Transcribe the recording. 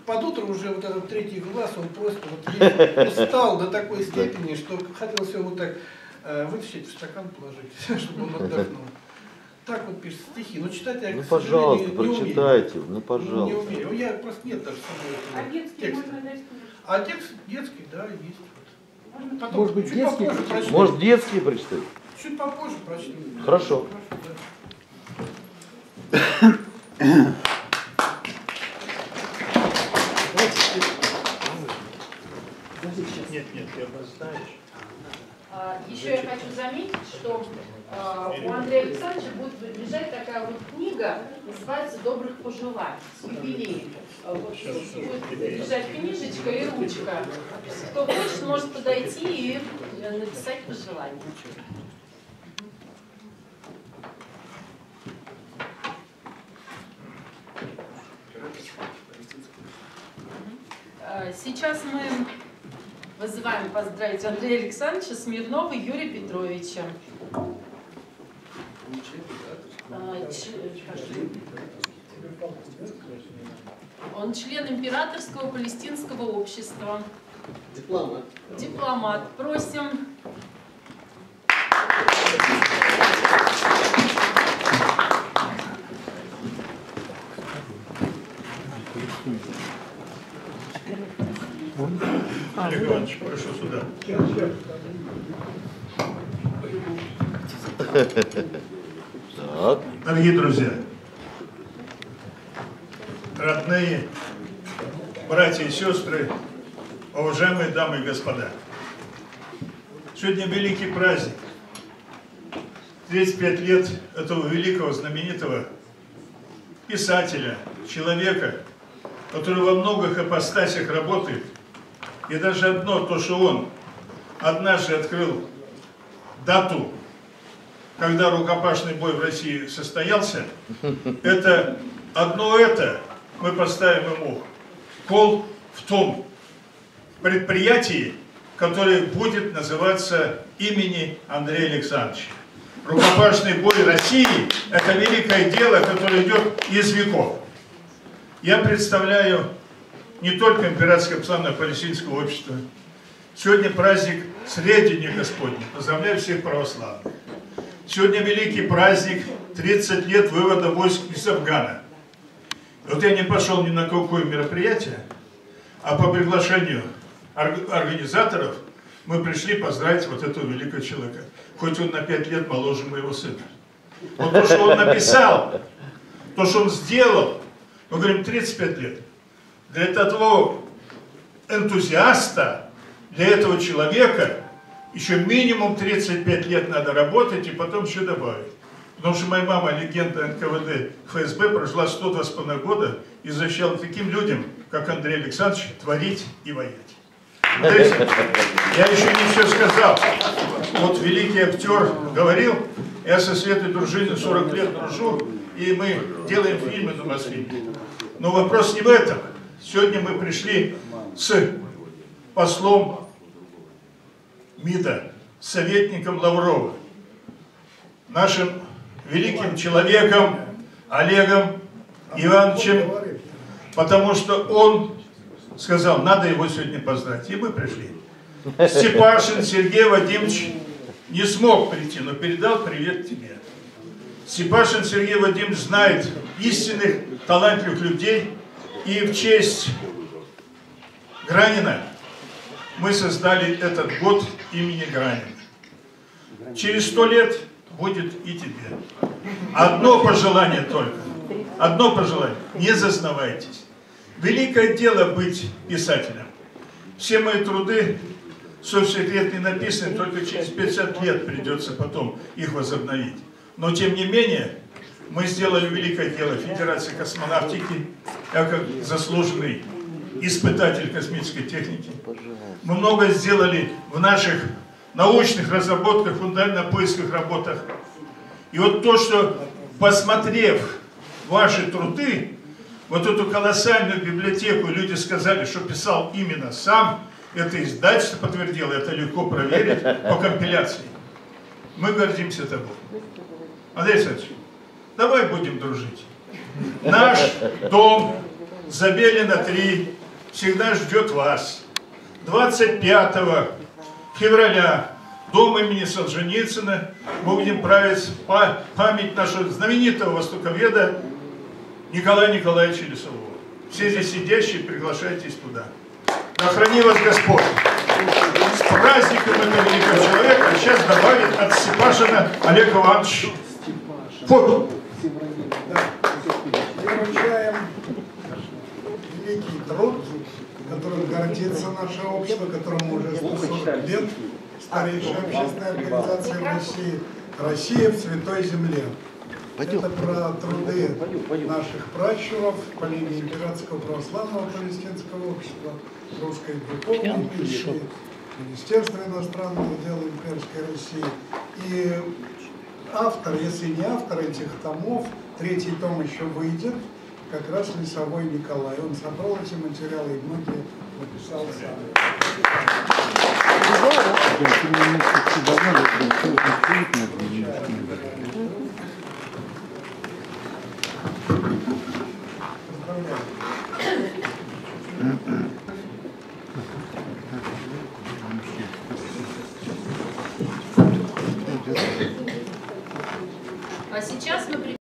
под утро уже вот этот третий глаз, он просто вот весь устал до такой степени, что хотелось его вот так вытащить, в стакан положить, чтобы он отдохнул. Так вот пишет стихи. Но читать я, ну, к пожалуйста, сожалению, не прочитайте, умею. ну, пожалуйста. Не умею. Я просто нет даже самого текста. А текст детский, да, есть. Вот. Потом, может быть, детский? Может, детские прочитать? Чуть попозже прочту. Хорошо. Нет, я обозначу. Еще я хочу заметить, что у Андрея Александровича будет лежать такая вот книга, называется «Добрых пожеланий», с юбилеем. Вот, будет лежать книжечка и ручка. Кто хочет, может подойти и написать пожелания. Сейчас мы вызываем поздравить Андрея Александровича Смирнова и Юрия Петровича. Он член Императорского палестинского общества. Дипломат. Дипломат. Просим. Олег Иванович, прошу сюда. Так. Дорогие друзья, родные, братья и сестры, уважаемые дамы и господа, сегодня великий праздник. 35 лет этого великого, знаменитого писателя, человека, который во многих апостасиях работает. И даже одно, то, что он однажды открыл дату, когда рукопашный бой в России состоялся, это одно это мы поставим ему кол в том предприятии, которое будет называться имени Андрея Александровича. Рукопашный бой России – это великое дело, которое идет из веков. Я представляю не только Императорское православно-палестинское общество. Сегодня праздник Средения Господня. Поздравляю всех православных. Сегодня великий праздник 30 лет вывода войск из Афгана. Вот я не пошел ни на какое мероприятие, а по приглашению организаторов мы пришли поздравить вот этого великого человека. Хоть он на 5 лет моложе моего сына. Вот то, что он написал, то, что он сделал, мы говорим 35 лет. Для того энтузиаста, для этого человека еще минимум 35 лет надо работать и потом еще добавить. Потому что моя мама, легенда НКВД ФСБ, прожила 102,5 года и защищала таким людям, как Андрей Александрович, творить и воять. Смотрите, я еще не все сказал. Вот великий актер говорил, я со Светой Дружиной 40 лет дружу, и мы делаем фильмы на Мосфильме. Но вопрос не в этом. Сегодня мы пришли с послом МИДа, советником Лаврова, нашим великим человеком Олегом Ивановичем, потому что он сказал, надо его сегодня поздравить. И мы пришли. Степашин Сергей Вадимович не смог прийти, но передал привет тебе. Степашин Сергей Вадимович знает истинных, талантливых людей, и в честь Гранина мы создали этот год имени Гранина. Через 100 лет будет и тебе. Одно пожелание только. Одно пожелание. Не зазнавайтесь. Великое дело быть писателем. Все мои труды, совсем не написаны, только через 50 лет придется потом их возобновить. Но тем не менее, мы сделали великое дело. Федерация космонавтики, я как заслуженный испытатель космической техники. Мы много сделали в наших научных разработках, фундаментно-поисковых работах. И вот то, что, посмотрев ваши труды, вот эту колоссальную библиотеку, люди сказали, что писал именно сам, это издательство подтвердило, это легко проверить по компиляции. Мы гордимся тобой. Андрей Александрович, давай будем дружить. Наш дом Забелина 3 всегда ждет вас. 25 февраля дом имени Солженицына мы будем править память нашего знаменитого востоковеда Николая Николаевича Лесового. Все здесь сидящие, приглашайтесь туда. Да храни вас Господь! С праздником этого великого человека сейчас добавит от Степашина Олег Иванович. Фото. Вручаем великий труд, которым гордится наше общество, которому уже 140 лет, старейшая общественная организация в России, «Россия в Святой Земле». Это про труды наших пращуров по линии Императорского православного палестинского общества, русской духовной миссии, Министерства иностранных дел имперской России. И автор, если не автор этих томов, 3-й том еще выйдет, как раз Лесовой Николай. Он собрал эти материалы и многие написал сам. А сейчас мы